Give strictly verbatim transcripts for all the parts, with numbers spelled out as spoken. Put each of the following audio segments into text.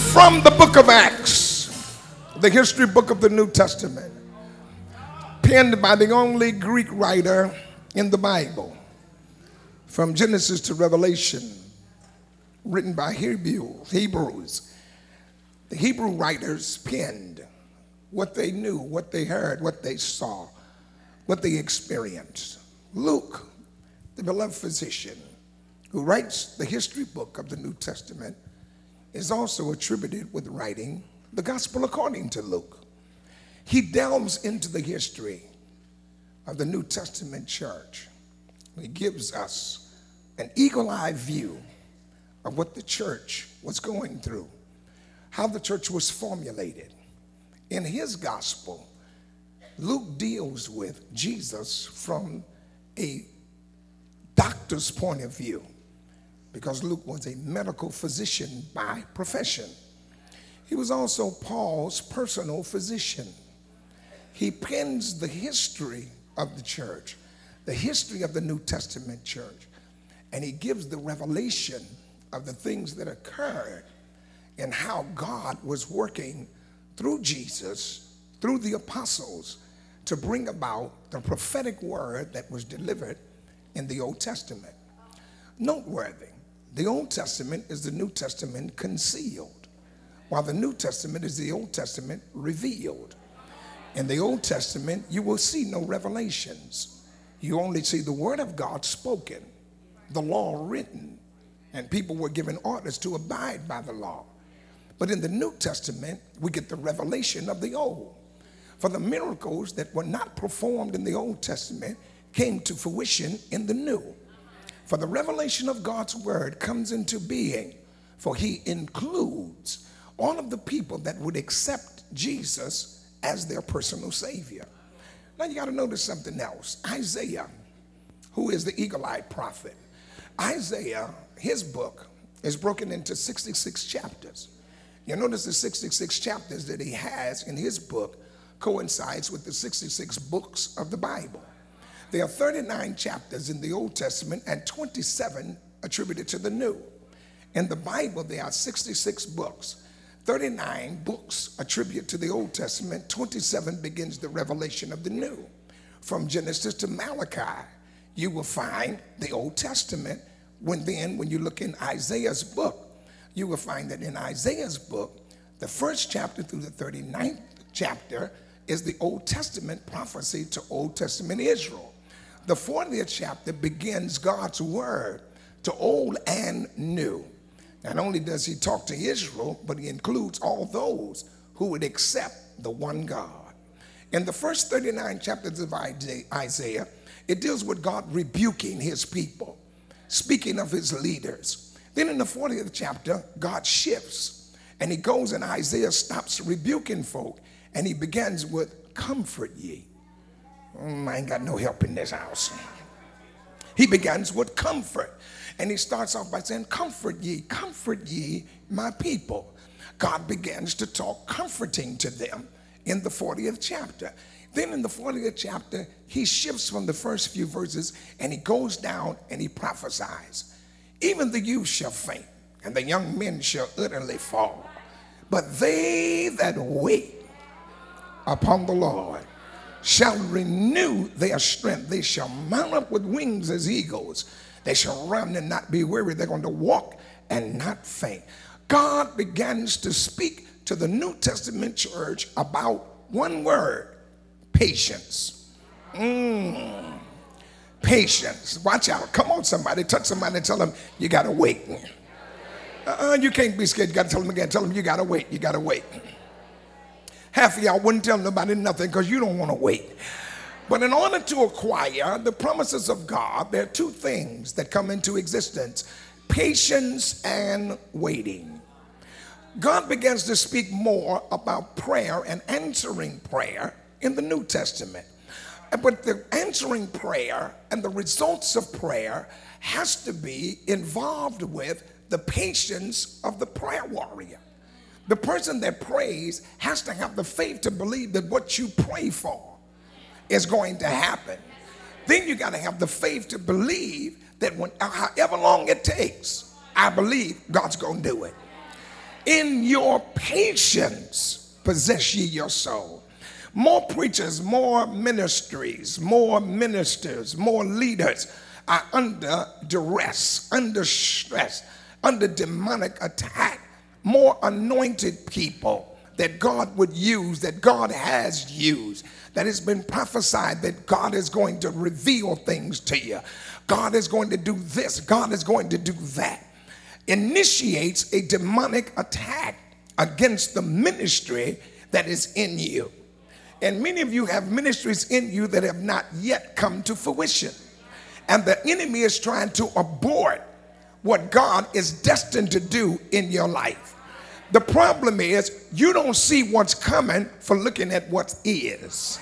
From the book of Acts, the history book of the New Testament, penned by the only Greek writer in the Bible, from Genesis to Revelation, written by Hebrews. Hebrews. The Hebrew writers penned what they knew, what they heard, what they saw, what they experienced. Luke, the beloved physician who writes the history book of the New Testament, is also attributed with writing the gospel according to Luke. He delves into the history of the New Testament church. He gives us an eagle-eye view of what the church was going through, how the church was formulated. In his gospel, Luke deals with Jesus from a doctor's point of view, because Luke was a medical physician by profession. He was also Paul's personal physician. He pens the history of the church, the history of the New Testament church, and he gives the revelation of the things that occurred and how God was working through Jesus, through the apostles, to bring about the prophetic word that was delivered in the Old Testament. Noteworthy, the Old Testament is the New Testament concealed, while the New Testament is the Old Testament revealed. In the Old Testament, you will see no revelations. You only see the word of God spoken, the law written, and people were given orders to abide by the law. But in the New Testament, we get the revelation of the Old. For the miracles that were not performed in the Old Testament came to fruition in the New. For the revelation of God's word comes into being, for he includes all of the people that would accept Jesus as their personal savior. Now you got to notice something else. Isaiah, who is the eagle-eyed prophet, Isaiah, his book is broken into sixty-six chapters. You notice the sixty-six chapters that he has in his book coincides with the sixty-six books of the Bible. There are thirty-nine chapters in the Old Testament and twenty-seven attributed to the New. In the Bible, there are sixty-six books. thirty-nine books attributed to the Old Testament, twenty-seven begins the revelation of the New. From Genesis to Malachi, you will find the Old Testament. When then, when you look in Isaiah's book, you will find that in Isaiah's book, the first chapter through the thirty-ninth chapter is the Old Testament prophecy to Old Testament Israel. The fortieth chapter begins God's word to old and new. Not only does he talk to Israel, but he includes all those who would accept the one God. In the first thirty-nine chapters of Isaiah, it deals with God rebuking his people, speaking of his leaders. Then in the fortieth chapter, God shifts, and he goes and Isaiah stops rebuking folk, and he begins with, comfort ye. Mm, I ain't got no help in this house. He begins with comfort. And he starts off by saying, comfort ye, comfort ye, my people. God begins to talk comforting to them in the fortieth chapter. Then in the fortieth chapter, he shifts from the first few verses and he goes down and he prophesies. Even the youth shall faint and the young men shall utterly fall. But they that wait upon the Lord shall renew their strength. They shall mount up with wings as eagles. They shall run and not be weary. They're going to walk and not faint. God begins to speak to the New Testament church about one word, patience. Mm. Patience. Watch out. Come on, somebody. Touch somebody and tell them you got to wait. Uh-uh, you can't be scared. You got to tell them again. Tell them you got to wait. You got to wait. Half of y'all wouldn't tell nobody nothing because you don't want to wait. But in order to acquire the promises of God, there are two things that come into existence: patience and waiting. God begins to speak more about prayer and answering prayer in the New Testament. But the answering prayer and the results of prayer has to be involved with the patience of the prayer warrior. The person that prays has to have the faith to believe that what you pray for is going to happen. Then you got to have the faith to believe that when, however long it takes, I believe God's going to do it. In your patience possess ye your soul. More preachers, more ministries, more ministers, more leaders are under duress, under stress, under demonic attack. More anointed people that God would use, that God has used, that has been prophesied that God is going to reveal things to you. God is going to do this. God is going to do that. Initiates a demonic attack against the ministry that is in you. And many of you have ministries in you that have not yet come to fruition. And the enemy is trying to abort what God is destined to do in your life. The problem is you don't see what's coming for looking at what is.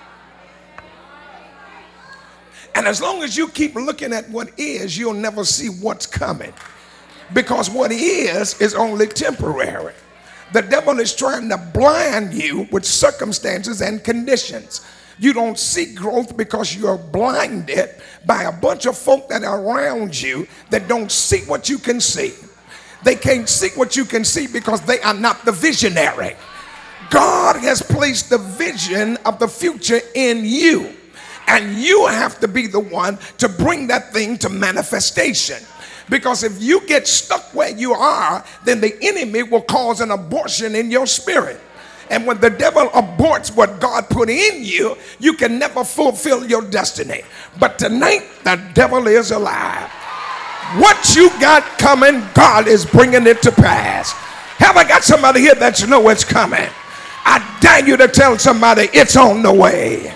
And as long as you keep looking at what is, you'll never see what's coming. Because what is is only temporary. The devil is trying to blind you with circumstances and conditions. You don't see growth because you're blinded by a bunch of folk that are around you that don't see what you can see. They can't see what you can see because they are not the visionary. God has placed the vision of the future in you, and you have to be the one to bring that thing to manifestation. Because if you get stuck where you are, then the enemy will cause an abortion in your spirit. And when the devil aborts what God put in you, you can never fulfill your destiny. But tonight, the devil is alive. What you got coming, God is bringing it to pass. Have I got somebody here that you know it's coming? I dare you to tell somebody it's on the way.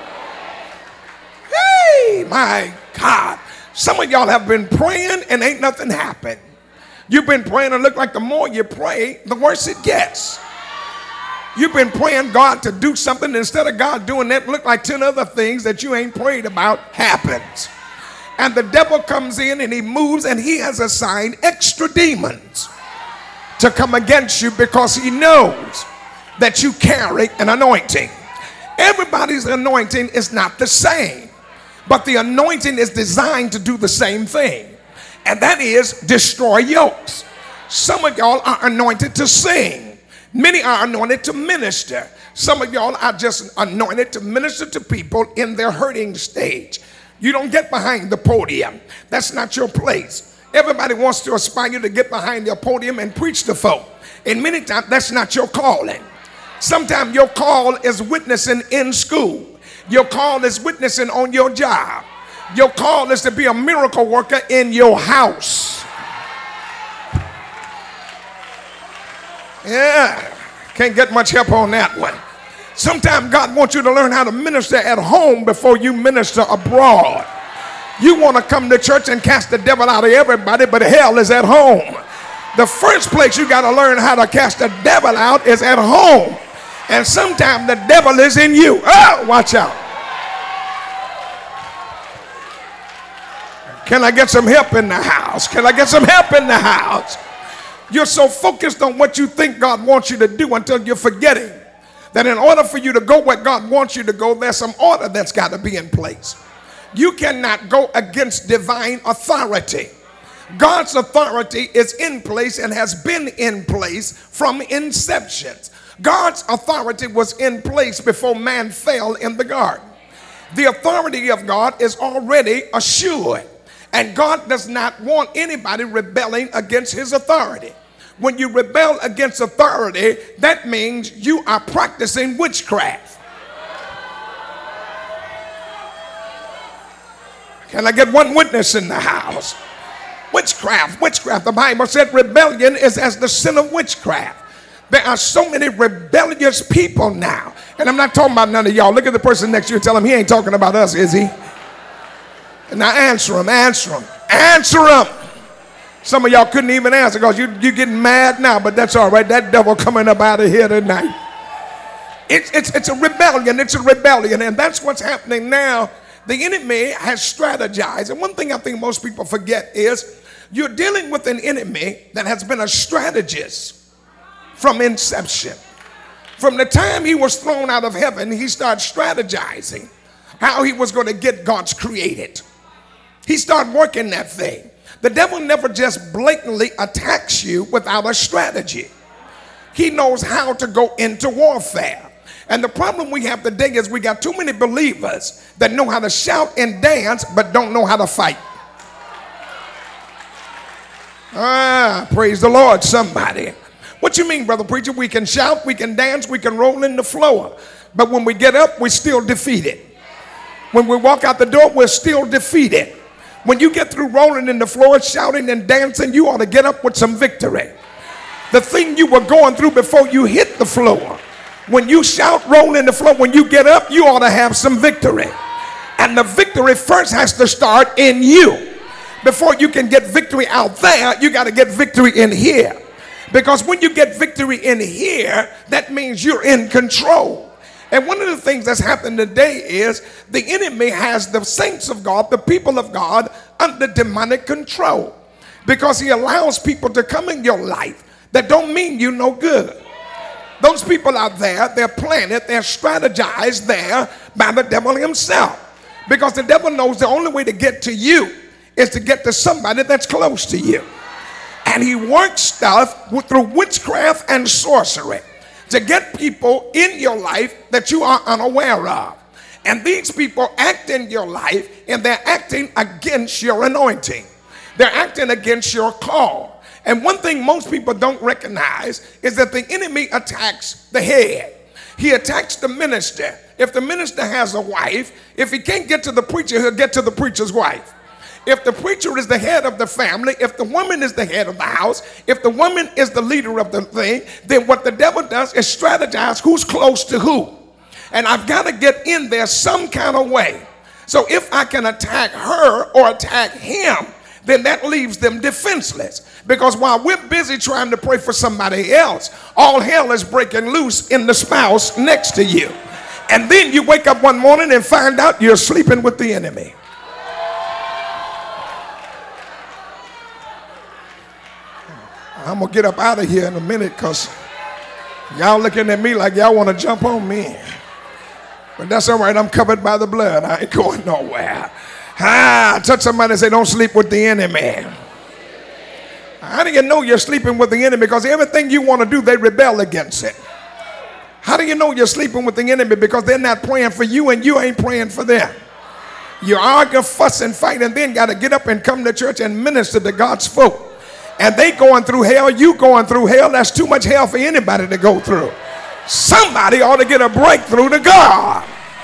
Hey, my God. Some of y'all have been praying and ain't nothing happened. You've been praying and look like the more you pray, the worse it gets. You've been praying God to do something, and instead of God doing that, look like ten other things that you ain't prayed about happens. And the devil comes in and he moves, and he has assigned extra demons to come against you because he knows that you carry an anointing. Everybody's anointing is not the same, but the anointing is designed to do the same thing, and that is destroy yokes. Some of y'all are anointed to sing. Many are anointed to minister. Some of y'all are just anointed to minister to people in their hurting stage. You don't get behind the podium. That's not your place. Everybody wants to aspire you to get behind the podium and preach to folk. And many times that's not your calling. Sometimes your call is witnessing in school. Your call is witnessing on your job. Your call is to be a miracle worker in your house. Yeah, can't get much help on that one. Sometimes God wants you to learn how to minister at home before you minister abroad. You want to come to church and cast the devil out of everybody, but hell is at home. The first place you got to learn how to cast the devil out is at home. And sometimes the devil is in you. Oh, watch out. Can I get some help in the house? Can I get some help in the house? You're so focused on what you think God wants you to do until you're forgetting that in order for you to go where God wants you to go, there's some order that's got to be in place. You cannot go against divine authority. God's authority is in place and has been in place from inception. God's authority was in place before man fell in the garden. The authority of God is already assured, and God does not want anybody rebelling against his authority. When you rebel against authority, that means you are practicing witchcraft. Can I get one witness in the house? Witchcraft, witchcraft. The Bible said rebellion is as the sin of witchcraft. There are so many rebellious people now. And I'm not talking about none of y'all. Look at the person next to you and tell him he ain't talking about us, is he? And now answer him, answer him, answer him. Some of y'all couldn't even answer because you, you're getting mad now, but that's all right. That devil coming up out of here tonight. It's, it's, it's a rebellion. It's a rebellion. And that's what's happening now. The enemy has strategized. And one thing I think most people forget is you're dealing with an enemy that has been a strategist from inception. From the time he was thrown out of heaven, he started strategizing how he was going to get God's created. He started working that thing. The devil never just blatantly attacks you without a strategy. He knows how to go into warfare. And the problem we have today is we got too many believers that know how to shout and dance but don't know how to fight. Ah, praise the Lord, somebody. What you mean, brother preacher? We can shout, we can dance, we can roll in the floor. But when we get up, we're still defeated. When we walk out the door, we're still defeated. When you get through rolling in the floor, shouting and dancing, you ought to get up with some victory. The thing you were going through before you hit the floor, when you shout, roll in the floor, when you get up, you ought to have some victory. And the victory first has to start in you. Before you can get victory out there, you got to get victory in here. Because when you get victory in here, that means you're in control. And one of the things that's happened today is the enemy has the saints of God, the people of God, under demonic control. Because he allows people to come in your life that don't mean you no good. Those people out there, they're planted, they're strategized there by the devil himself. Because the devil knows the only way to get to you is to get to somebody that's close to you. And he works stuff through witchcraft and sorcery to get people in your life that you are unaware of. And these people act in your life and they're acting against your anointing. They're acting against your call. And one thing most people don't recognize is that the enemy attacks the head. He attacks the minister. If the minister has a wife, if he can't get to the preacher, he'll get to the preacher's wife. If the preacher is the head of the family, if the woman is the head of the house, if the woman is the leader of the thing, then what the devil does is strategize who's close to who. And I've got to get in there some kind of way. So if I can attack her or attack him, then that leaves them defenseless. Because while we're busy trying to pray for somebody else, all hell is breaking loose in the spouse next to you. And then you wake up one morning and find out you're sleeping with the enemy. I'm going to get up out of here in a minute because y'all looking at me like y'all want to jump on me. But that's all right. I'm covered by the blood. I ain't going nowhere. Ah, touch somebody and say, don't sleep with the enemy. How do you know you're sleeping with the enemy? Because everything you want to do, they rebel against it. How do you know you're sleeping with the enemy? Because they're not praying for you and you ain't praying for them. You argue, fuss, and fight, and then got to get up and come to church and minister to God's folk. And they going through hell, you going through hell. That's too much hell for anybody to go through. Somebody ought to get a breakthrough to God.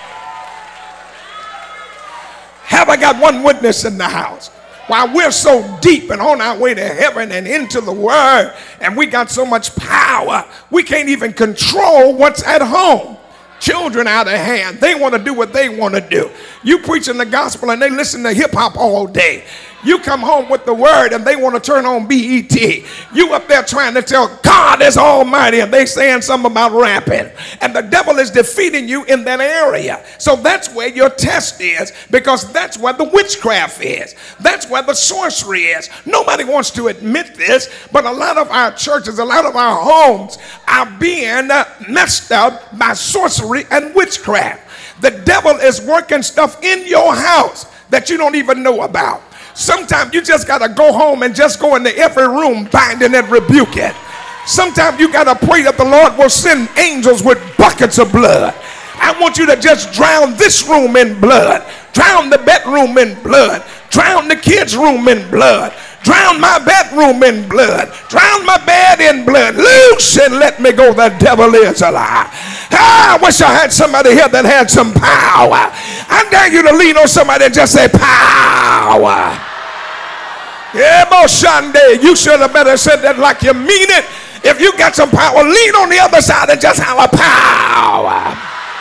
Have I got one witness in the house? While we're so deep and on our way to heaven and into the word, and we got so much power, we can't even control what's at home. Children out of hand, they want to do what they want to do. You preaching the gospel and they listen to hip hop all day. You come home with the word and they want to turn on B E T. You up there trying to tell God is almighty and they saying something about rapping. And the devil is defeating you in that area. So that's where your test is, because that's where the witchcraft is. That's where the sorcery is. Nobody wants to admit this, but a lot of our churches, a lot of our homes are being messed up by sorcery and witchcraft. The devil is working stuff in your house that you don't even know about. Sometimes you just got to go home and just go into every room, binding and rebuke it. Sometimes you got to pray that the Lord will send angels with buckets of blood. I want you to just drown this room in blood. Drown the bedroom in blood. Drown the kids' room in blood. Drown my bedroom in blood. Drown my bed in blood. Loose and let me go. The devil is a lie. Ah, I wish I had somebody here that had some power. I dare you to lean on somebody and just say power. Yeah, Moshande, you should have better said that like you mean it. If you got some power, lean on the other side and just holler power.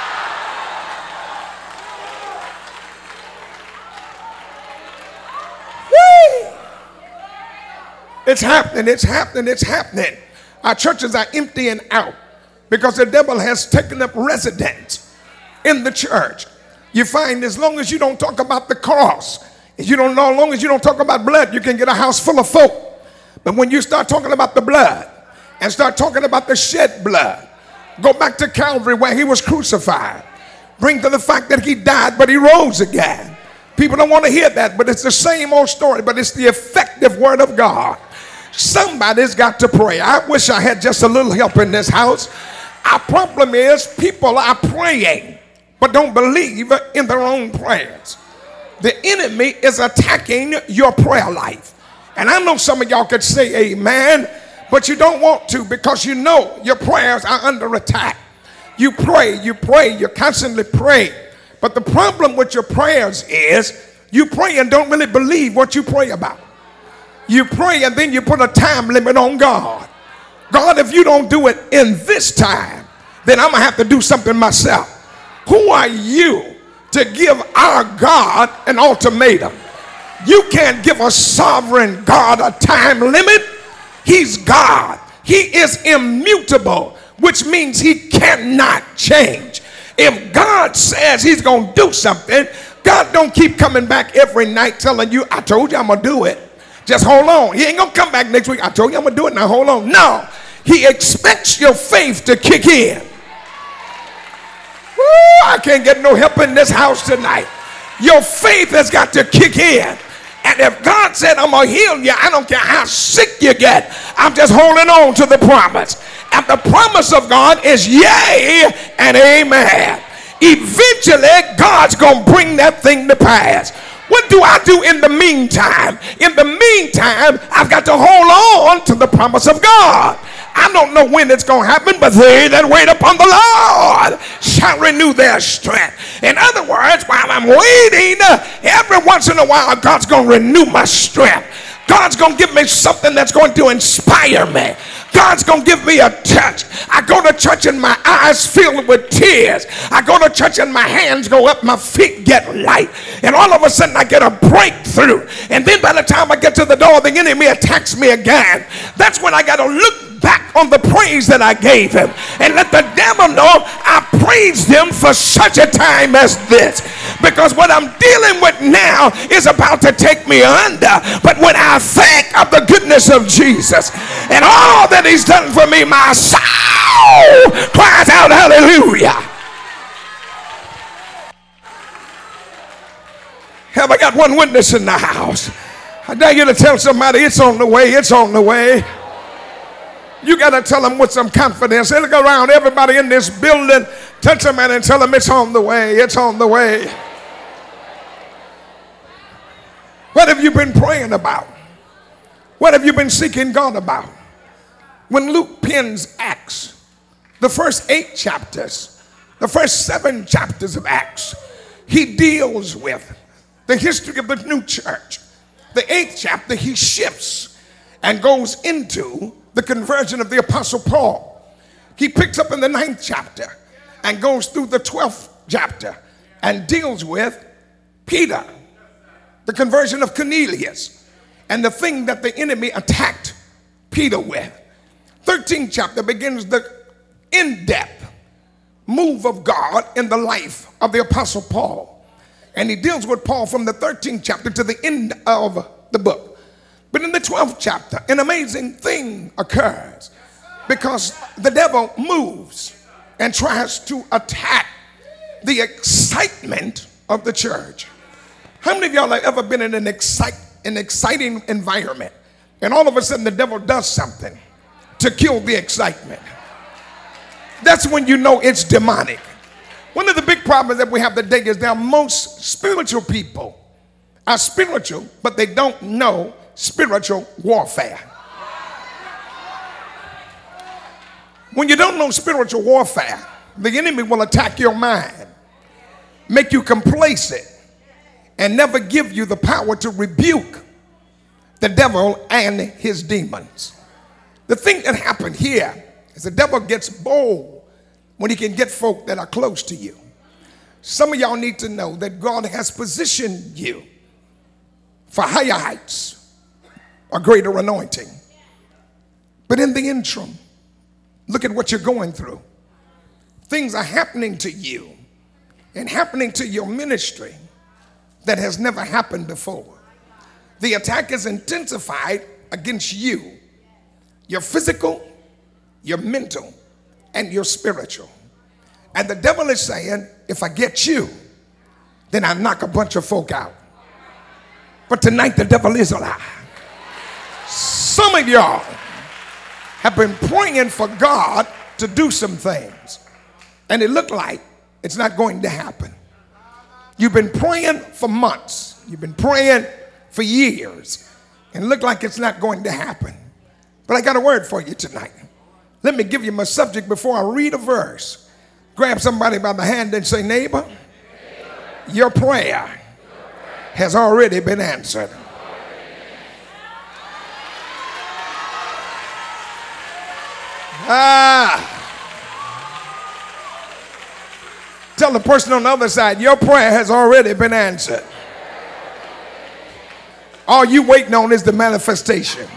It's happening, it's happening, it's happening. Our churches are emptying out because the devil has taken up residence in the church. You find as long as you don't talk about the cross, you don't know, as long as you don't talk about blood, you can get a house full of folk. But when you start talking about the blood and start talking about the shed blood, go back to Calvary where he was crucified. Bring to the fact that he died, but he rose again. People don't want to hear that, but it's the same old story, but it's the effective word of God. Somebody's got to pray. I wish I had just a little help in this house. Our problem is people are praying, but don't believe in their own prayers. The enemy is attacking your prayer life. And I know some of y'all could say amen, but you don't want to because you know your prayers are under attack. You pray, you pray, you constantly pray. But the problem with your prayers is you pray and don't really believe what you pray about. You pray and then you put a time limit on God. God, if you don't do it in this time, then I'm going to have to do something myself. Who are you to give our God an ultimatum? You can't give a sovereign God a time limit. He's God. He is immutable, which means he cannot change. If God says he's going to do something, God don't keep coming back every night telling you, I told you I'm going to do it. Just hold on. He ain't going to come back next week. I told you I'm going to do it. Now hold on. No. He expects your faith to kick in. Woo, I can't get no help in this house tonight. Your faith has got to kick in. And if God said, I'm going to heal you, I don't care how sick you get. I'm just holding on to the promise. And the promise of God is yea and amen. Eventually, God's going to bring that thing to pass. What do I do in the meantime? In the meantime, I've got to hold on to the promise of God. I don't know when it's going to happen, but they that wait upon the Lord shall renew their strength. In other words, while I'm waiting, every once in a while, God's going to renew my strength. God's going to give me something that's going to inspire me. God's going to give me a touch. I go to church and my eyes filled with tears. I go to church and my hands go up, my feet get light. And all of a sudden I get a breakthrough. And then by the time I get to the door, the enemy attacks me again. That's when I got to look back on the praise that I gave him and let the devil know I praised him for such a time as this. Because what I'm dealing with now is about to take me under. But when I think of the goodness of Jesus and all that he's done for me, my soul cries out hallelujah. Have I got one witness in the house? I dare you to tell somebody it's on the way, it's on the way. You got to tell them with some confidence. They look around, everybody in this building, touch them and tell them it's on the way, it's on the way. What have you been praying about? What have you been seeking God about? When Luke pens Acts, the first eight chapters, the first seven chapters of Acts, he deals with the history of the new church. The eighth chapter, he shifts and goes into the conversion of the Apostle Paul. He picks up in the ninth chapter and goes through the twelfth chapter and deals with Peter, the conversion of Cornelius, and the thing that the enemy attacked Peter with. thirteenth chapter begins the in-depth move of God in the life of the Apostle Paul. And he deals with Paul from the thirteenth chapter to the end of the book. But in the twelfth chapter, an amazing thing occurs because the devil moves and tries to attack the excitement of the church. How many of y'all have ever been in an, excite, an exciting environment and all of a sudden the devil does something to kill the excitement? That's when you know it's demonic. One of the big problems that we have today is that most spiritual people are spiritual, but they don't know spiritual warfare. When you don't know spiritual warfare, the enemy will attack your mind, make you complacent, and never give you the power to rebuke the devil and his demons. The thing that happened here is the devil gets bold when he can get folk that are close to you. Some of y'all need to know that God has positioned you for higher heights, a greater anointing. But in the interim, look at what you're going through. Things are happening to you and happening to your ministry that has never happened before. The attack is intensified against you, your physical, your mental, and your spiritual. And the devil is saying, if I get you, then I knock a bunch of folk out. But tonight the devil is a lie. Some of y'all have been praying for God to do some things, and it looked like it's not going to happen. You've been praying for months. You've been praying for years, and it looked like it's not going to happen. But I got a word for you tonight. Let me give you my subject before I read a verse. Grab somebody by the hand and say, neighbor, your prayer has already been answered. Ah. Tell the person on the other side, your prayer has already been answered. All you waiting on is the manifestation.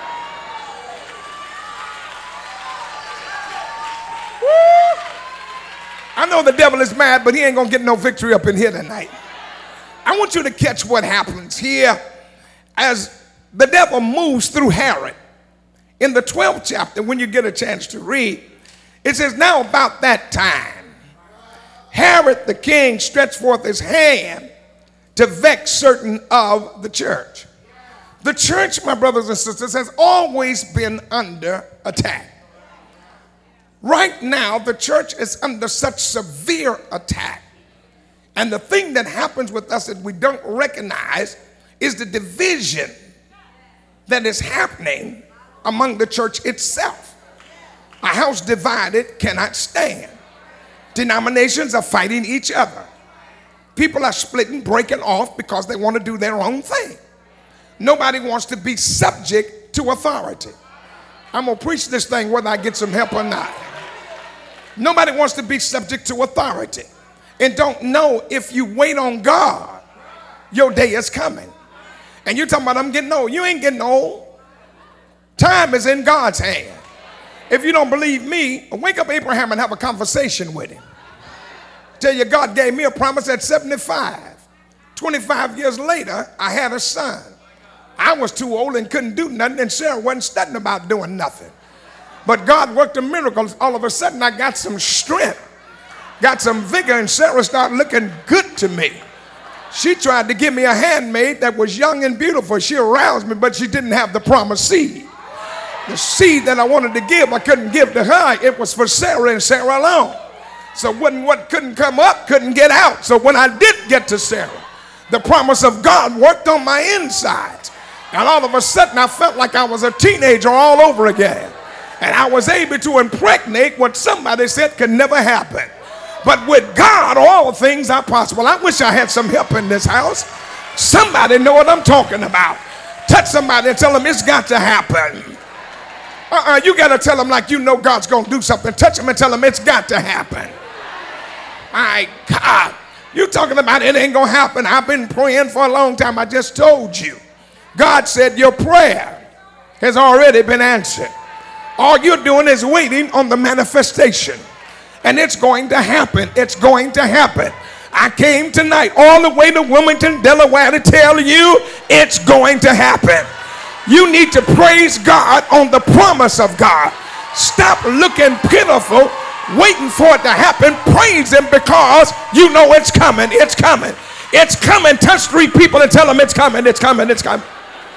I know the devil is mad, but he ain't gonna get no victory up in here tonight. I want you to catch what happens here as the devil moves through Herod. In the twelfth chapter, when you get a chance to read, it says, now about that time, Herod the king stretched forth his hand to vex certain of the church. The church, my brothers and sisters, has always been under attack. Right now, the church is under such severe attack. And the thing that happens with us that we don't recognize is the division that is happening among the church itself. A house divided cannot stand. Denominations are fighting each other. People are splitting, breaking off because they want to do their own thing. Nobody wants to be subject to authority. I'm going to preach this thing whether I get some help or not. Nobody wants to be subject to authority and don't know if you wait on God, your day is coming. And you're talking about, I'm getting old. You ain't getting old. Time is in God's hand. If you don't believe me, wake up Abraham and have a conversation with him. Tell you God gave me a promise at seventy-five. twenty-five years later, I had a son. I was too old and couldn't do nothing, and Sarah wasn't studying about doing nothing. But God worked a miracle. All of a sudden, I got some strength, got some vigor, and Sarah started looking good to me. She tried to give me a handmaid that was young and beautiful. She aroused me, but she didn't have the promised seed. The seed that I wanted to give, I couldn't give to her. It was for Sarah and Sarah alone. So when what couldn't come up, couldn't get out. So when I did get to Sarah, the promise of God worked on my insides. And all of a sudden, I felt like I was a teenager all over again. And I was able to impregnate what somebody said could never happen. But with God, all things are possible. I wish I had some help in this house. Somebody know what I'm talking about. Touch somebody and tell them it's got to happen. Uh-uh, you got to tell them like you know God's going to do something. Touch them and tell them it's got to happen. My God, you talking about it ain't going to happen. I've been praying for a long time. I just told you. God said your prayer has already been answered. All you're doing is waiting on the manifestation. And it's going to happen. It's going to happen. I came tonight all the way to Wilmington, Delaware to tell you it's going to happen. You need to praise God on the promise of God. Stop looking pitiful, waiting for it to happen. Praise him because you know it's coming. It's coming. It's coming. Touch three people and tell them it's coming. It's coming. It's coming.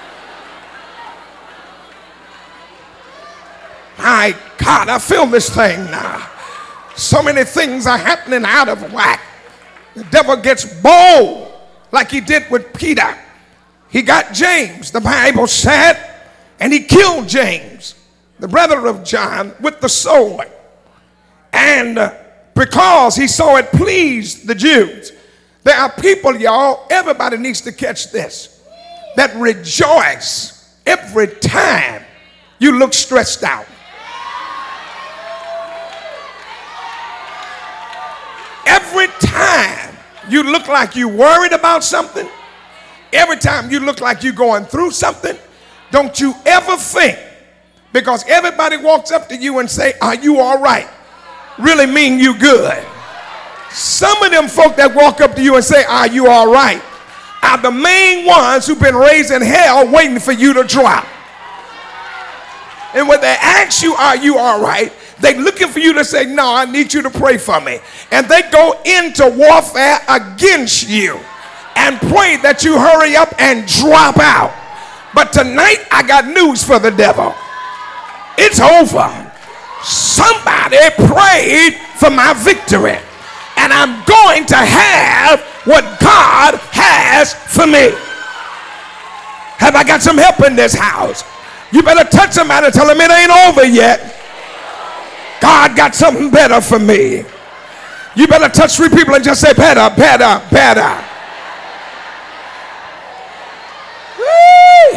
My God, I feel this thing now. So many things are happening out of whack. The devil gets bold like he did with Peter. He got James, the Bible said, and he killed James, the brother of John, with the sword. And uh, because he saw it pleased the Jews, there are people, y'all, everybody needs to catch this, that rejoice every time you look stressed out. Every time you look like you're worried about something, every time you look like you're going through something, don't you ever think, because everybody walks up to you and say, are you all right? Really mean you good. Some of them folk that walk up to you and say, are you all right? Are the main ones who've been raising hell waiting for you to drop. And when they ask you, are you all right? They're looking for you to say, no, I need you to pray for me. And they go into warfare against you. and pray that you hurry up and drop out. But tonight I got news for the devil. It's over. Somebody prayed for my victory, and I'm going to have what God has for me. Have I got some help in this house? You better touch somebody and tell them it ain't over yet. God got something better for me. You better touch three people and just say better, better, better. Woo!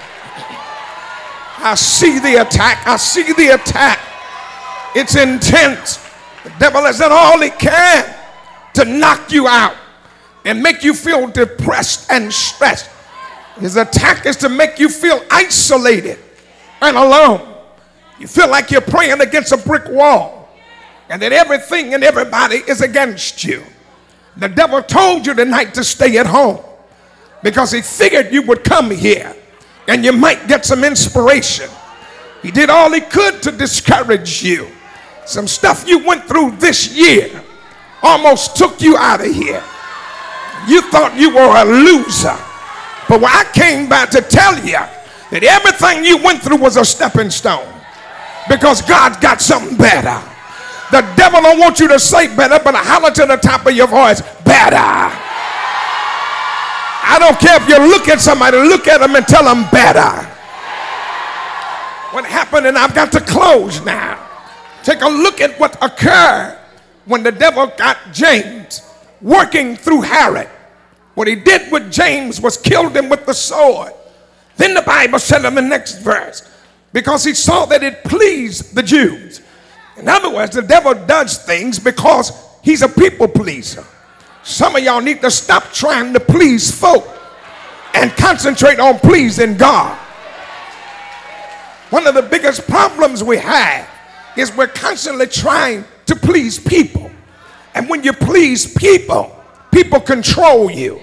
I see the attack. I see the attack. It's intense. The devil has done all he can to knock you out and make you feel depressed and stressed. His attack is to make you feel isolated and alone. You feel like you're praying against a brick wall and that everything and everybody is against you. The devil told you tonight to stay at home because he figured you would come here and you might get some inspiration. He did all he could to discourage you. Some stuff you went through this year almost took you out of here. You thought you were a loser. But when I came by to tell you that everything you went through was a stepping stone, because God's got something better. The devil don't want you to say better, but holler to the top of your voice, better. I don't care if you look at somebody, look at them and tell them better. What happened, and I've got to close now. Take a look at what occurred when the devil got James working through Herod. What he did with James was killed him with the sword. Then the Bible said in the next verse, because he saw that it pleased the Jews. In other words, the devil does things because he's a people pleaser. Some of y'all need to stop trying to please folk and concentrate on pleasing God. One of the biggest problems we have is we're constantly trying to please people. And when you please people, people control you.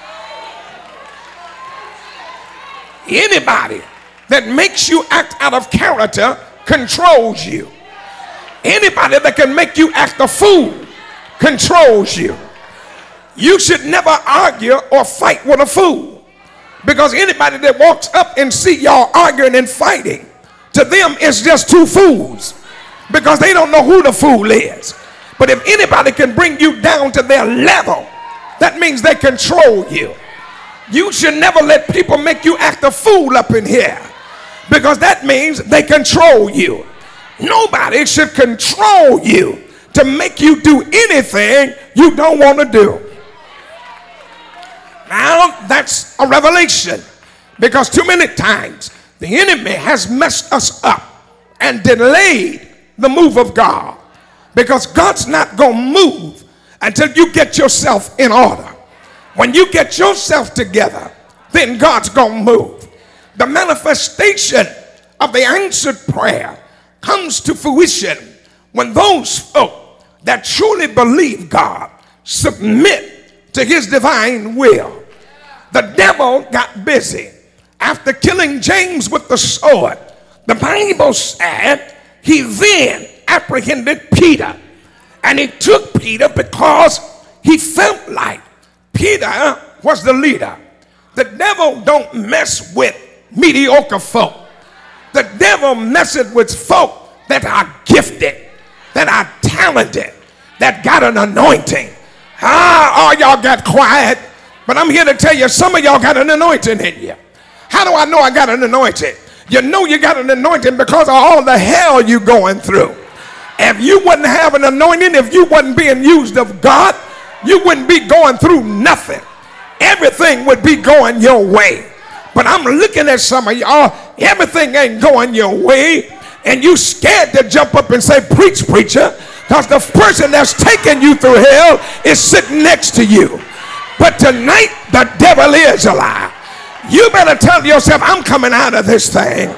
Anybody that makes you act out of character controls you. Anybody that can make you act a fool controls you. You should never argue or fight with a fool, because anybody that walks up and see y'all arguing and fighting, to them it's just two fools, because they don't know who the fool is. But if anybody can bring you down to their level, that means they control you. You should never let people make you act a fool up in here, because that means they control you. Nobody should control you to make you do anything you don't want to do. Now that's a revelation, because too many times the enemy has messed us up and delayed the move of God, because God's not going to move until you get yourself in order. When you get yourself together, then God's going to move. The manifestation of the answered prayer comes to fruition when those folk that truly believe God submit to his divine will. The devil got busy. After killing James with the sword, the Bible said he then apprehended Peter. And he took Peter because he felt like Peter was the leader. The devil don't mess with mediocre folk. The devil messes with folk that are gifted, that are talented, that got an anointing. Ah, all y'all got quiet, but I'm here to tell you, some of y'all got an anointing in you. How do I know I got an anointing? You know you got an anointing because of all the hell you going through. If you wouldn't have an anointing, if you wasn't being used of God, you wouldn't be going through nothing. Everything would be going your way. But I'm looking at some of y'all, everything ain't going your way, and you scared to jump up and say, preach, preacher, because the person that's taking you through hell is sitting next to you. But tonight, the devil is a lie. You better tell yourself, I'm coming out of this thing.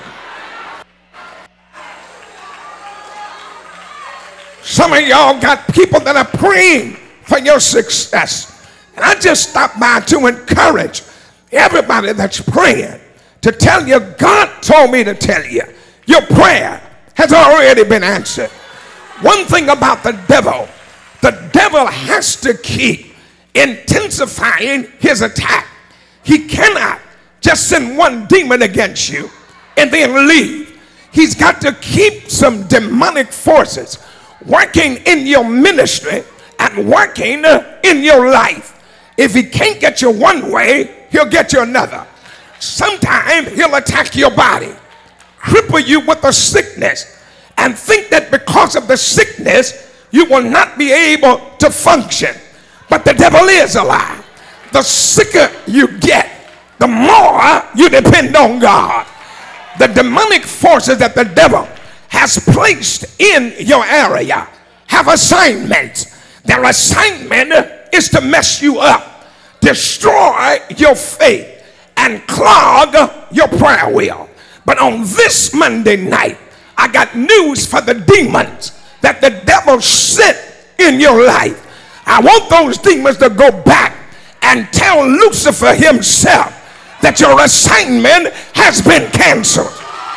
Some of y'all got people that are praying for your success. And I just stopped by to encourage everybody that's praying to tell you, God told me to tell you, your prayer has already been answered. One thing about the devil, the devil has to keep intensifying his attack. He cannot just send one demon against you and then leave. He's got to keep some demonic forces working in your ministry and working in your life. If he can't get you one way, he'll get you another. Sometimes he'll attack your body, cripple you with a sickness, and think that because of the sickness, you will not be able to function. But the devil is a lie. The sicker you get, the more you depend on God. The demonic forces that the devil has placed in your area have assignments. Their assignment is to mess you up, destroy your faith, and clog your prayer wheel. But on this Monday night, I got news for the demons that the devil sent in your life. I want those demons to go back and tell Lucifer himself that your assignment has been canceled.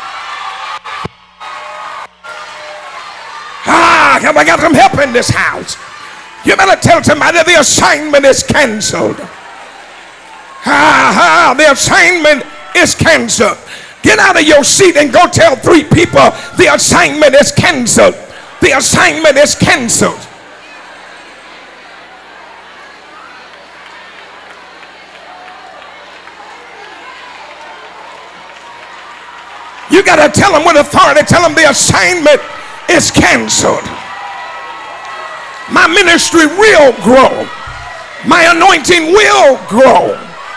Ah, have I got some help in this house? You better tell somebody the assignment is canceled. Ah, ah, the assignment is canceled. Get out of your seat and go tell three people the assignment is canceled. The assignment is canceled. You got to tell them with authority. Tell them the assignment is canceled. My ministry will grow. My anointing will grow.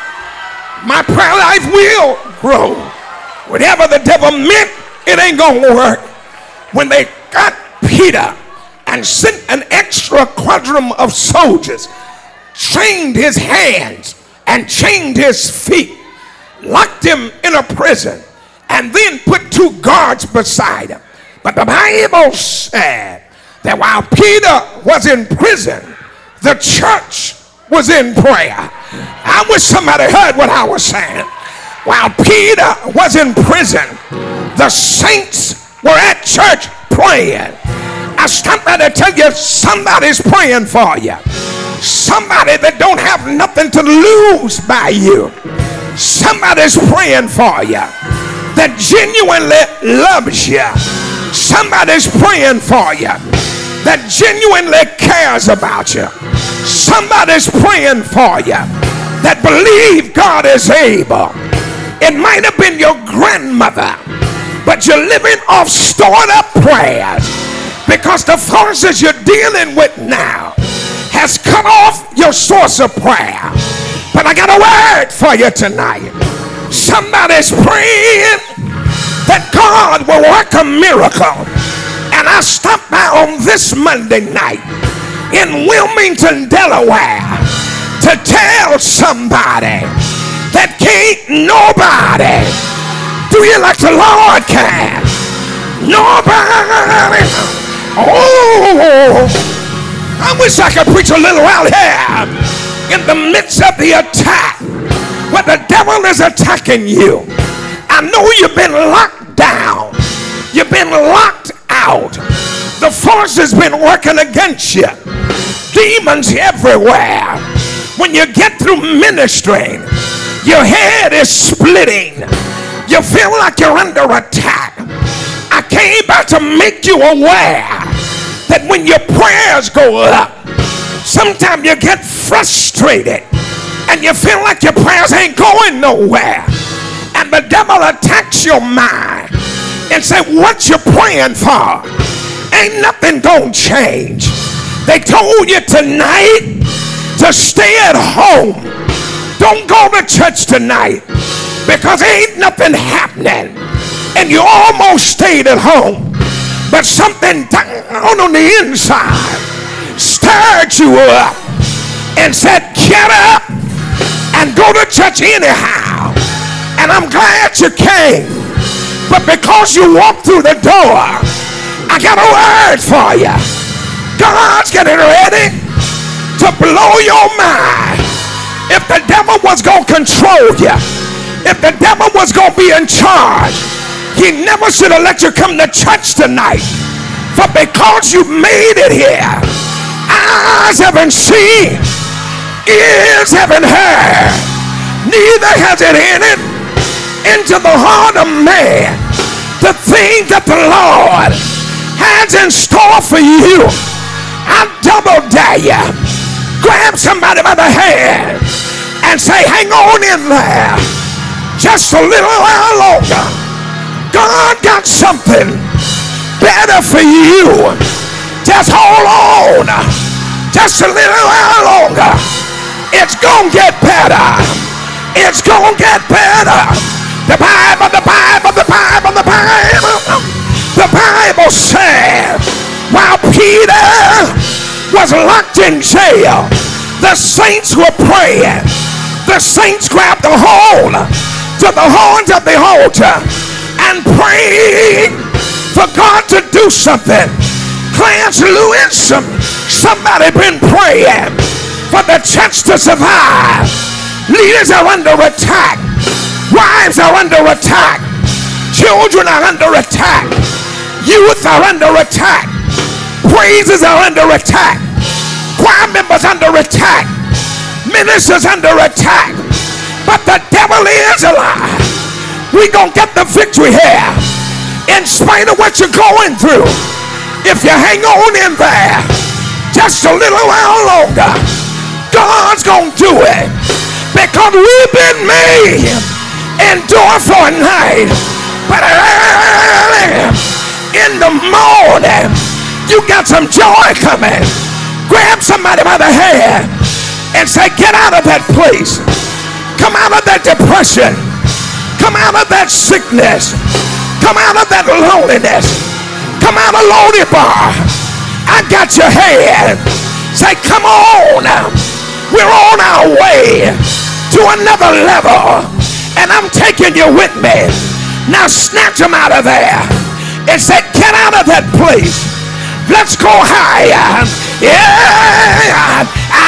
My prayer life will grow. Whatever the devil meant, it ain't gonna work. When they got Peter and sent an extra quadrum of soldiers, chained his hands and chained his feet, locked him in a prison, and then put two guards beside him. But the Bible said that while Peter was in prison, the church was in prayer. I wish somebody heard what I was saying. While Peter was in prison, the saints were at church praying. I stopped by to tell you, somebody's praying for you. Somebody that don't have nothing to lose by you. Somebody's praying for you, that genuinely loves you. Somebody's praying for you, that genuinely cares about you. Somebody's praying for you, that believe God is able. It might have been your grandmother, but you're living off stored up prayers because the forces you're dealing with now has cut off your source of prayer. But I got a word for you tonight. Somebody's praying that God will work a miracle. And I stopped by on this Monday night in Wilmington, Delaware, to tell somebody that can't nobody do you like the Lord can. Nobody. Oh, I wish I could preach a little out here in the midst of the attack where the devil is attacking you. I know you've been locked down. You've been locked out. The force has been working against you. Demons everywhere. When you get through ministering, your head is splitting. You feel like you're under attack. I came by to make you aware that when your prayers go up, sometimes you get frustrated and you feel like your prayers ain't going nowhere. And the devil attacks your mind and say, what you praying for? Ain't nothing gonna change. They told you tonight to stay at home. Don't go to church tonight because ain't nothing happening. And you almost stayed at home, but something down on the inside stirred you up and said, get up and go to church anyhow. And I'm glad you came, but because you walked through the door, I got a word for you. God's getting ready to blow your mind. If the devil was going to control you, if the devil was going to be in charge, he never should have let you come to church tonight. For because you made it here, eyes haven't seen, ears haven't heard, neither has it entered into the heart of man the thing that the Lord has in store for you. I double dare you. Grab somebody by the hand and say, hang on in there just a little while longer. God got something better for you. Just hold on just a little while longer. It's gonna get better. It's gonna get better. The Bible, the Bible, the Bible, the Bible. The Bible said while Peter was locked in jail, the saints were praying. The saints grabbed a hold to the horns of the altar and praying for God to do something. Clarence Lewis, somebody been praying for the church to survive. Leaders are under attack. Wives are under attack. Children are under attack. Youth are under attack. Praises are under attack. Choir members under attack. Ministers under attack. But the devil is alive. We're going to get the victory here in spite of what you're going through. If you hang on in there just a little while longer, God's going to do it. Because we've been made endure for a night. But early in the morning, you got some joy coming. Grab somebody by the hand and say, get out of that place. Come out of that depression. Come out of that sickness. Come out of that loneliness. Come out of Lonely Bar. I got your hand. Say, come on. We're on our way to another level. And I'm taking you with me. Now snatch them out of there and say, get out of that place. Let's go higher. Yeah. I,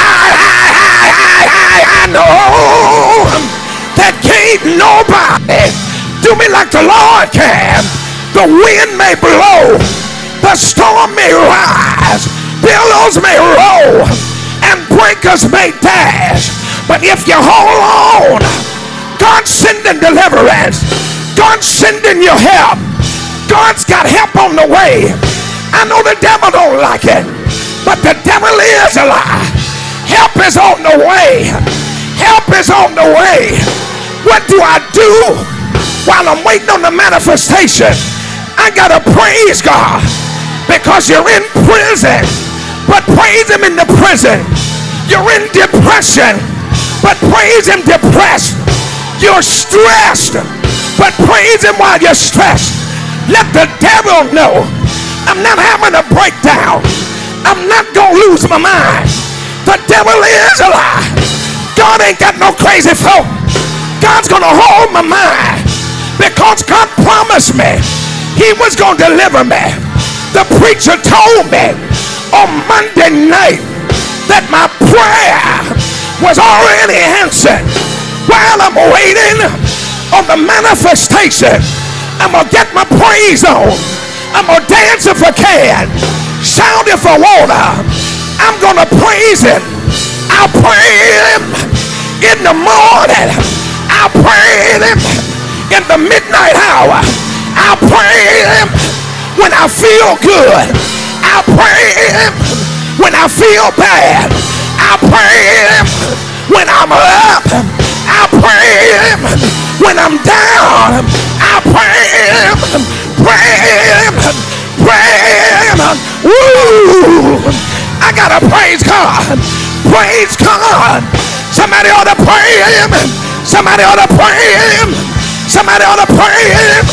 I, I, I, I know that can't nobody do me like the Lord can. The wind may blow, the storm may rise, billows may roll, and breakers may dash. But if you hold on, God's sending deliverance. God's sending you help. God's got help on the way. I know the devil don't like it, but the devil is a lie. Help is on the way. Help is on the way. What do I do while I'm waiting on the manifestation? I gotta praise God because you're in prison, but praise him in the prison. You're in depression, but praise him depressed. You're stressed, but praise him while you're stressed. Let the devil know I'm not having a breakdown. I'm not gonna lose my mind. The devil is a lie. God ain't got no crazy folk. God's gonna hold my mind because God promised me he was going to deliver me. The preacher told me on Monday night that my prayer was already answered. While I'm waiting on the manifestation, I'm going to get my praise on. I'm going to dance if I can, shout if I want to. I'm going to praise him. I'll praise him in the morning. I'll praise him in the midnight hour. I'll praise him when I feel good. I'll praise him when I feel bad. I'll praise him when I'm up. I'll praise him when I'm down. I'll praise him, praise him, praise him. Woo! I gotta praise God. Praise God. Somebody ought to praise him. Somebody ought to praise him. Somebody ought to praise him.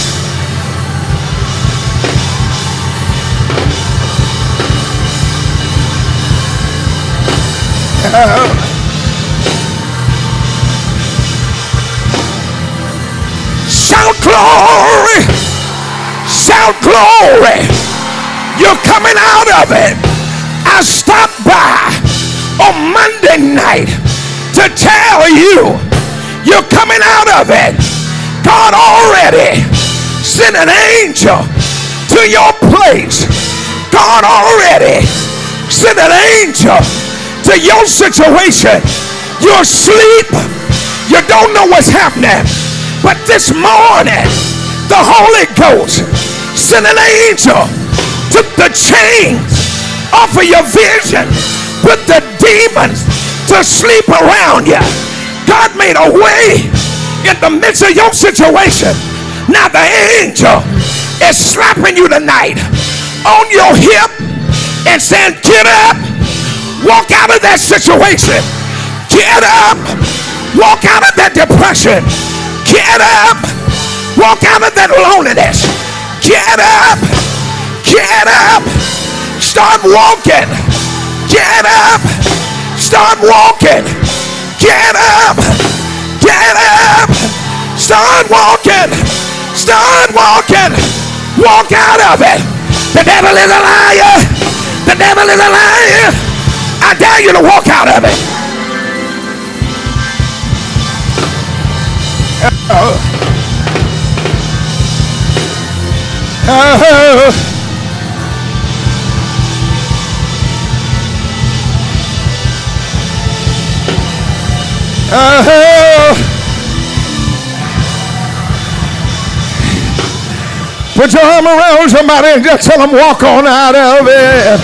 Shout glory, shout glory. You're coming out of it. I stopped by on Monday night to tell you you're coming out of it. God already sent an angel to your place. God already sent an angel to your situation. You're asleep. You don't know what's happening. But this morning, the Holy Ghost sent an angel, took the chains off of your vision, put the demons to sleep around you. God made a way in the midst of your situation. Now the angel is slapping you tonight on your hip and saying, get up, walk out of that situation. Get up, walk out of that depression. Get up, walk out of that loneliness. Get up, get up, start walking. Get up, start walking. Get up, get up, start walking. Start walking. Walk out of it. The devil is a liar. The devil is a liar. I dare you to walk out of it. Oh. Oh. Oh. Put your arm around somebody and just tell them walk on out of it.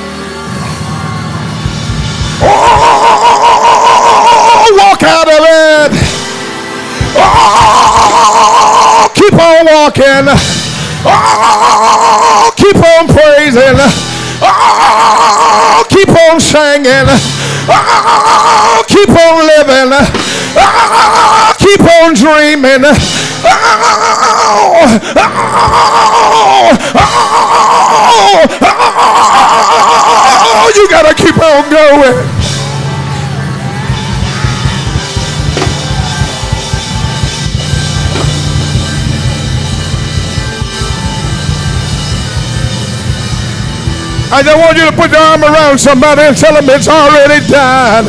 Oh, walk out of it. Oh, keep on walking. Oh, keep on praising. Oh, keep on singing. Oh, keep on living. Oh, keep on dreaming. Oh, oh, oh, oh, you gotta keep on going. I just want you to put your arm around somebody and tell them it's already done.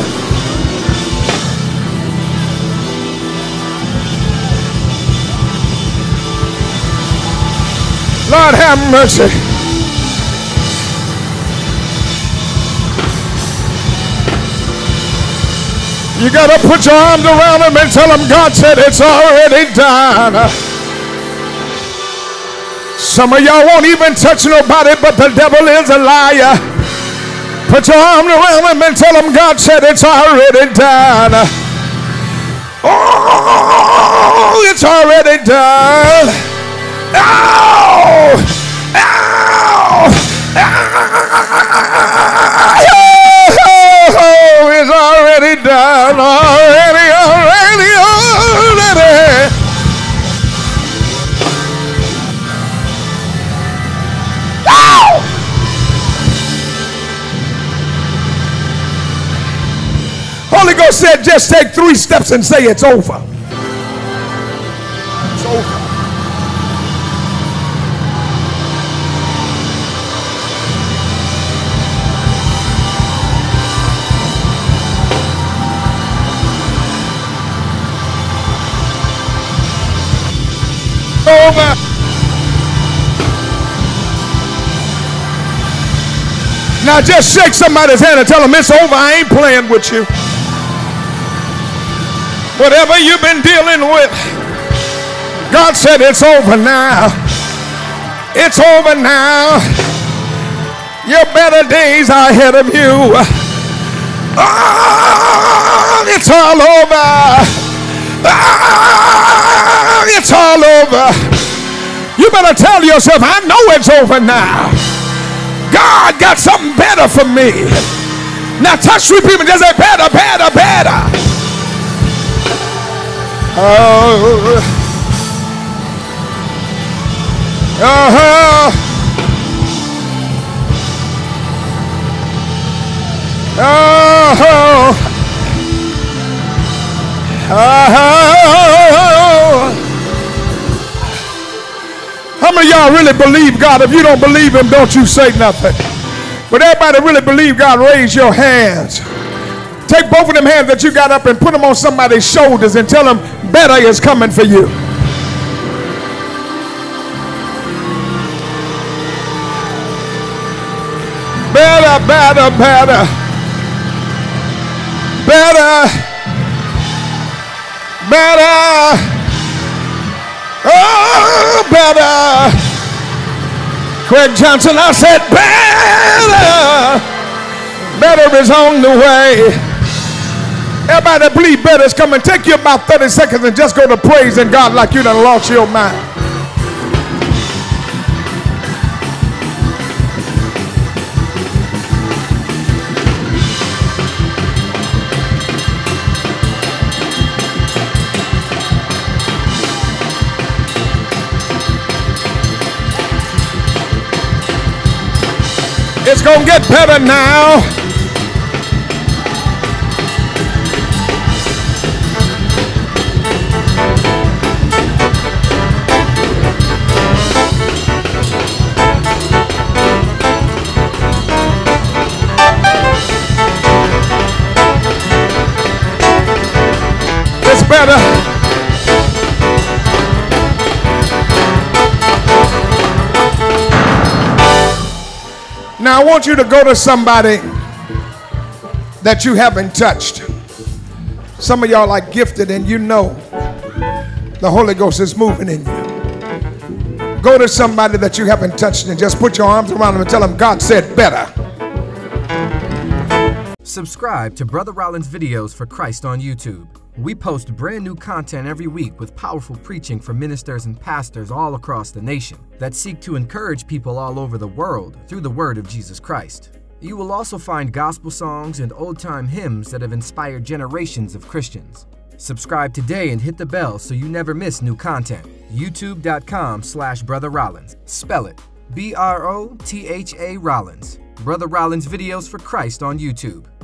Lord have mercy. You got to put your arms around them and tell them God said it's already done. Some of y'all won't even touch nobody, but the devil is a liar. Put your arm around them and tell them God said it's already done. Oh, it's already done. Ow! Ow! Oh, it's already done. Already, already, already. Ow! Holy Ghost said just take three steps and say it's over. It's over. Over. Now just shake somebody's hand and tell them it's over. I ain't playing with you. Whatever you've been dealing with, God said it's over now. It's over now. Your better days are ahead of you. Oh, it's all over. Ah, it's all over. You better tell yourself, I know it's over now. God got something better for me. Now touch three people and just say better, better, better. Oh. Uh-huh. Oh. Oh. How many of y'all really believe God? If you don't believe him, don't you say nothing. But everybody really believe God, raise your hands. Take both of them hands that you got up and put them on somebody's shoulders and tell them better is coming for you. Better, better, better. Better, Better. Oh, better. Craig Johnson, I said better. Better is on the way. Everybody that believe better is coming. Take you about thirty seconds and just go to praising God like you done lost your mind. It's gonna get better now. It's better. Now I want you to go to somebody that you haven't touched. Some of y'all are gifted and you know the Holy Ghost is moving in you. Go to somebody that you haven't touched and just put your arms around them and tell them God said better. Subscribe to Brotha Rollins Videos for Christ on YouTube. We post brand new content every week with powerful preaching from ministers and pastors all across the nation that seek to encourage people all over the world through the word of Jesus Christ. You will also find gospel songs and old-time hymns that have inspired generations of Christians. Subscribe today and hit the bell so you never miss new content. YouTube dot com slash Brotha Rollins. Spell it B R O T H A Rollins. Brotha Rollins Videos for Christ on YouTube.